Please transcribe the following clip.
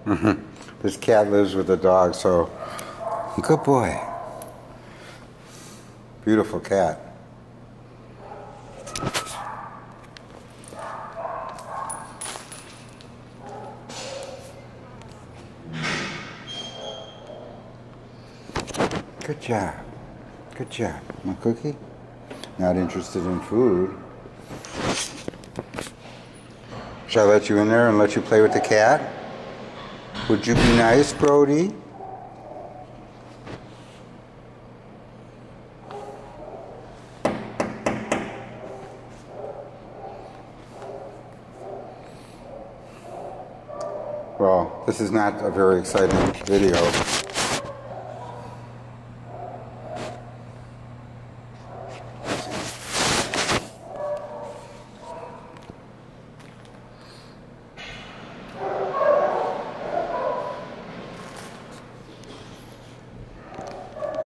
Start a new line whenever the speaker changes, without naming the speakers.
This cat lives with the dog, so good boy. Beautiful cat. Good job. Good job. Want a cookie? Not interested in food. Shall I let you in there and let you play with the cat? Would you be nice, Brody? Well, this is not a very exciting video.